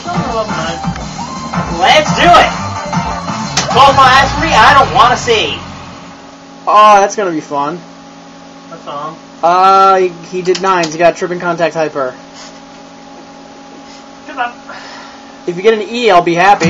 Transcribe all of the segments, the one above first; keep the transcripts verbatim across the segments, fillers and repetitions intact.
Let's do it! twelve mastery, I don't want to see. Oh, that's gonna be fun. What's wrong? Uh, he, he did nines. He got tripping contact hyper. Good luck. If you get an E, I'll be happy.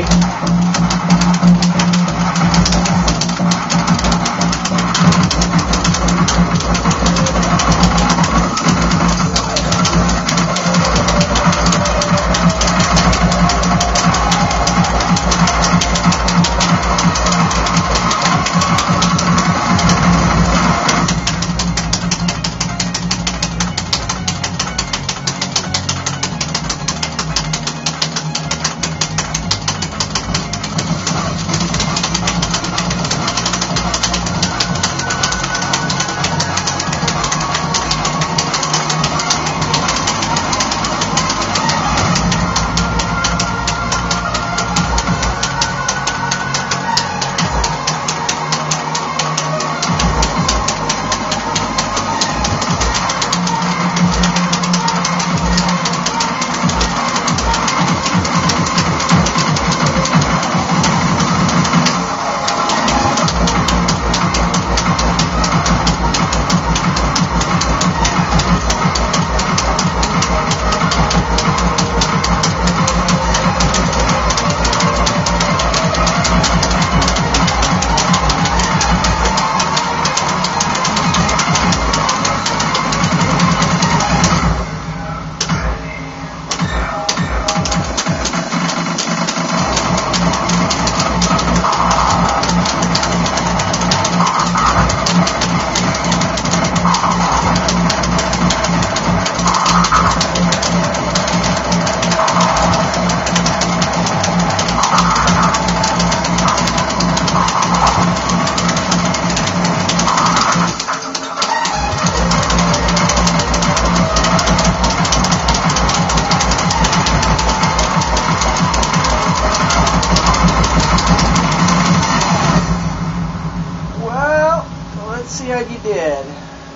Let's see how you did.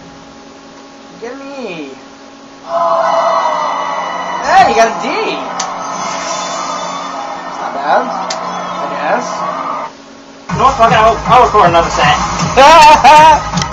Get an E. Hey, you got a D. It's not bad, I guess. You know what, fuck it, I'll, I'll record another set.